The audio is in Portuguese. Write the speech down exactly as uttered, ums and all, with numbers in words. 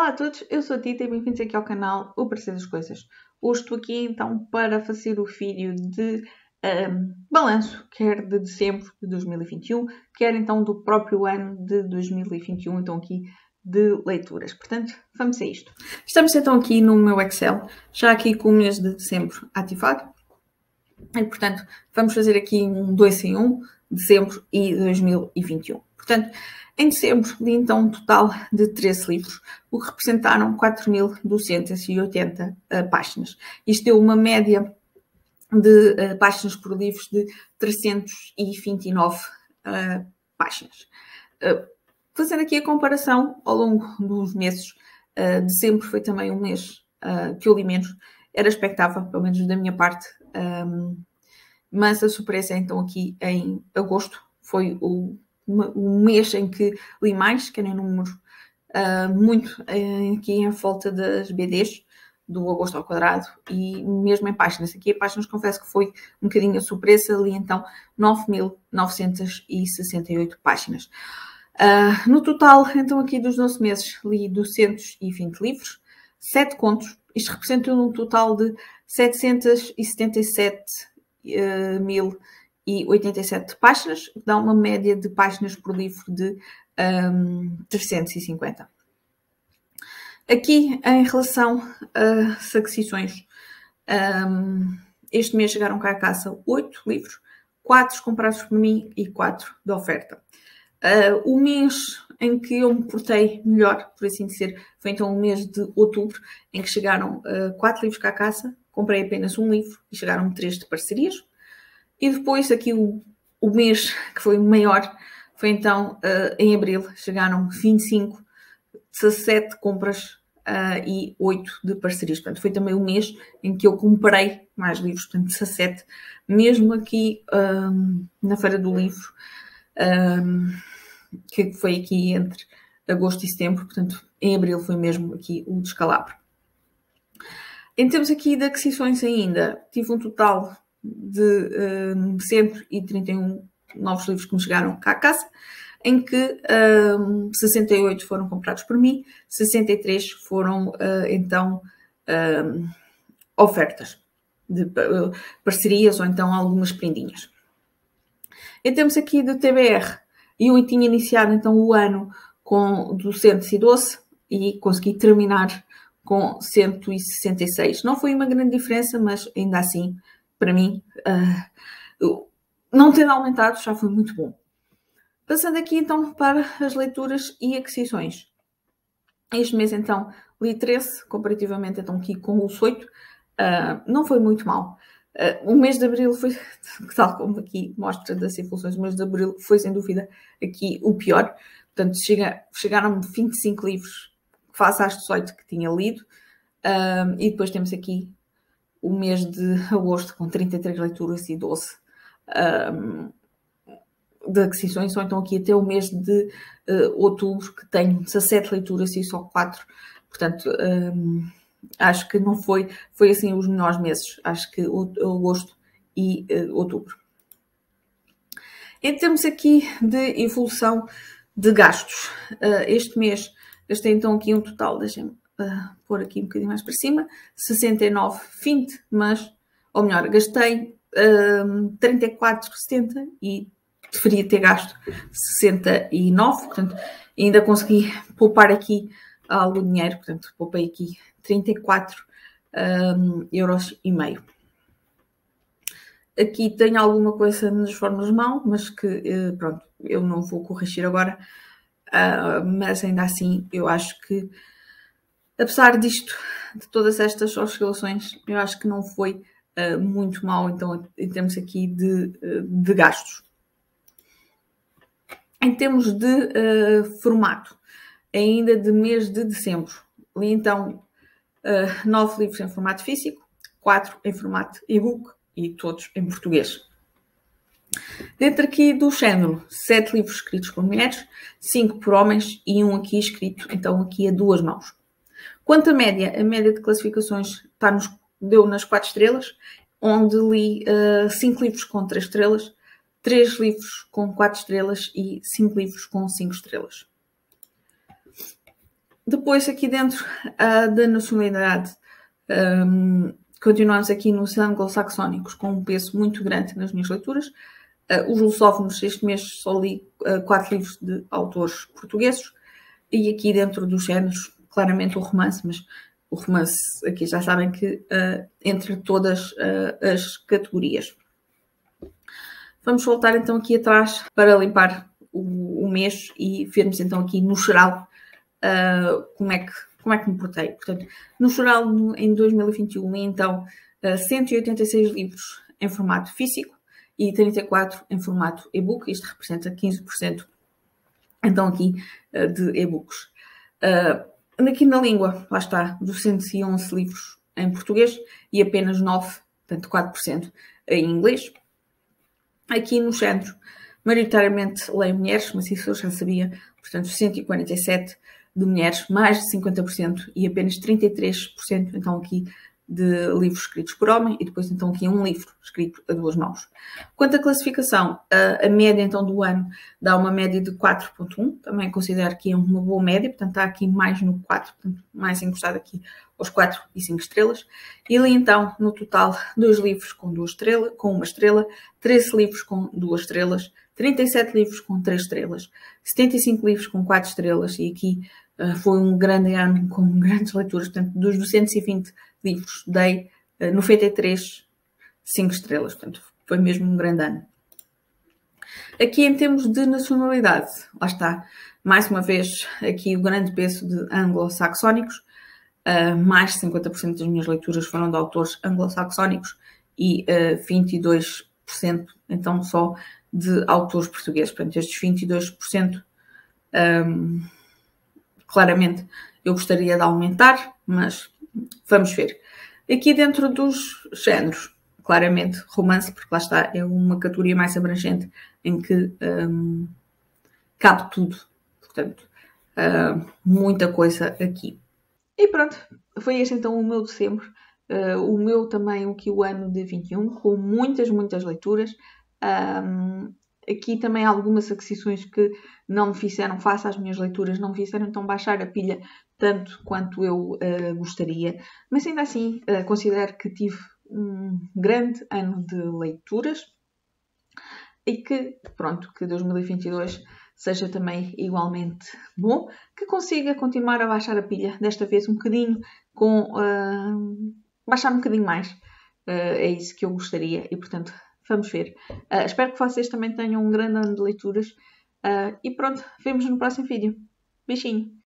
Olá a todos, eu sou a Tita e bem-vindos aqui ao canal O Parecer das Coisas. Hoje estou aqui então para fazer o vídeo de um, balanço, quer de dezembro de dois mil e vinte e um, quer então do próprio ano de dois mil e vinte e um, então aqui de leituras. Portanto, vamos a isto. Estamos então aqui no meu Excel, já aqui com o mês de dezembro ativado. E portanto, vamos fazer aqui um dois em um, dezembro e dois mil e vinte e um. Portanto, em dezembro li então um total de treze livros, o que representaram quatro mil duzentas e oitenta uh, páginas. Isto deu uma média de uh, páginas por livro de trezentas e vinte e nove uh, páginas. Uh, fazendo aqui a comparação ao longo dos meses, uh, dezembro foi também um mês uh, que eu li menos. Era expectável, pelo menos da minha parte, um, mas a surpresa então aqui em agosto foi o um mês em que li mais, que era em número uh, muito uh, aqui em volta das B Ds, do agosto ao quadrado, e mesmo em páginas. Aqui em páginas confesso que foi um bocadinho a surpresa, li então nove mil novecentas e sessenta e oito páginas. Uh, no total, então aqui dos doze meses, li duzentos e vinte livros, sete contos, isto representa um total de setecentas e setenta e sete mil e oitenta e sete páginas, que dá uma média de páginas por livro de um, trezentos e cinquenta. Aqui, em relação a aquisições, um, este mês chegaram cá a casa oito livros, quatro comprados por mim e quatro de oferta. Uh, o mês em que eu me portei melhor, por assim dizer, foi então o mês de outubro, em que chegaram uh, quatro livros cá a casa, comprei apenas um livro e chegaram três de parcerias. E depois, aqui o, o mês que foi maior, foi então uh, em abril, chegaram vinte e cinco, dezassete compras uh, e oito de parcerias. Portanto, foi também o mês em que eu comprei mais livros, portanto, dezassete, mesmo aqui um, na Feira do Livro, um, que foi aqui entre agosto e setembro, portanto, em abril foi mesmo aqui o descalabro. Em termos aqui de aquisições ainda, tive um total de um, cento e trinta e um novos livros que me chegaram cá a casa, em que um, sessenta e oito foram comprados por mim, sessenta e três foram uh, então um, ofertas de uh, parcerias ou então algumas prendinhas. Em termos aqui de T B R, eu tinha iniciado então o ano com duzentos e doze e consegui terminar com cento e sessenta e seis. Não foi uma grande diferença, mas ainda assim, para mim, uh, não tendo aumentado já foi muito bom. Passando aqui então para as leituras e aquisições. Este mês então li treze, comparativamente então aqui com os oito, uh, não foi muito mal. Uh, o mês de abril foi, tal como aqui mostra das evoluções, o mês de abril foi sem dúvida aqui o pior. Portanto, chega, chegaram vinte e cinco livros face às dezoito que tinha lido. Um, e depois temos aqui o mês de agosto com trinta e três leituras e doze um, de aquisições, ou então aqui até o mês de uh, outubro, que tenho dezassete leituras e só quatro. Portanto, um, acho que não foi, foi assim os melhores meses. Acho que o, agosto e uh, outubro. Em termos aqui de evolução de gastos, uh, este mês gastei então aqui um total, deixem-me uh, pôr aqui um bocadinho mais para cima, sessenta e nove vinte, mas, ou melhor, gastei uh, trinta e quatro setenta e deveria ter gasto sessenta e nove, portanto, ainda consegui poupar aqui algum dinheiro, portanto, poupei aqui trinta e quatro um, euros e meio. Aqui tenho alguma coisa nas formas mal, mas que, uh, pronto, eu não vou corrigir agora. Uh, mas ainda assim eu acho que, apesar disto, de todas estas oscilações, eu acho que não foi uh, muito mal então, em termos aqui de, uh, de gastos. Em termos de uh, formato, ainda de mês de dezembro, li então uh, nove livros em formato físico, quatro em formato e-book e todos em português. Dentro aqui do género, sete livros escritos por mulheres, cinco por homens e um aqui escrito, então aqui a duas mãos. Quanto à média, a média de classificações está nos, deu nas quatro estrelas, onde li uh, cinco livros com três estrelas, três livros com quatro estrelas e cinco livros com cinco estrelas. Depois, aqui dentro uh, da nacionalidade, um, continuamos aqui nos anglo-saxónicos, com um peso muito grande nas minhas leituras. Uh, os lusófonos, este mês só li uh, quatro livros de autores portugueses. E aqui dentro dos géneros, claramente o romance, mas o romance, aqui já sabem que uh, entre todas uh, as categorias. Vamos voltar então aqui atrás para limpar o, o mês e vermos então aqui no geral uh, como, é que, como é que me portei. Portanto, no geral, no, em dois mil e vinte e um, li então uh, cento e oitenta e seis livros em formato físico e trinta e quatro em formato e-book. Isto representa quinze por cento então aqui uh, de e-books. Uh, aqui na língua, lá está, duzentos e onze livros em português e apenas nove, portanto quatro por cento em inglês. Aqui no centro, maioritariamente leio mulheres, mas isso eu já sabia, portanto cento e quarenta e sete de mulheres, mais de cinquenta por cento e apenas trinta e três por cento então aqui de livros escritos por homem e depois então aqui um livro escrito a duas mãos. Quanto à classificação, a, a média então do ano dá uma média de quatro ponto um, também considero que é uma boa média, portanto está aqui mais no quatro, portanto mais encostado aqui aos quatro e cinco estrelas. E li então no total dois livros com, duas estrela, com uma estrela, treze livros com duas estrelas, trinta e sete livros com três estrelas, setenta e cinco livros com quatro estrelas e aqui uh, foi um grande ano com grandes leituras, portanto dos duzentos e vinte livros dei uh, noventa e três cinco estrelas, portanto foi mesmo um grande ano. Aqui em termos de nacionalidade, lá está, mais uma vez aqui o grande peso de anglo-saxónicos, uh, mais de cinquenta por cento das minhas leituras foram de autores anglo-saxónicos e uh, vinte e dois por cento então só de autores portugueses, portanto estes vinte e dois por cento um, claramente eu gostaria de aumentar, mas vamos ver. Aqui dentro dos géneros, claramente romance, porque lá está, é uma categoria mais abrangente em que um, cabe tudo. Portanto, uh, muita coisa aqui. E pronto, foi este então o meu dezembro. Uh, o meu também, o que o ano de vinte e um, com muitas, muitas leituras. Um, aqui também há algumas aquisições que não me fizeram, face às minhas leituras, não me fizeram então baixar a pilha tanto quanto eu uh, gostaria. Mas ainda assim, uh, considero que tive um grande ano de leituras e que, pronto, que dois mil e vinte e dois seja também igualmente bom, que consiga continuar a baixar a pilha, desta vez um bocadinho, com uh, baixar um bocadinho mais. Uh, é isso que eu gostaria e, portanto, vamos ver. Uh, espero que vocês também tenham um grande ano de leituras uh, e pronto, vemos no próximo vídeo. Beijinho!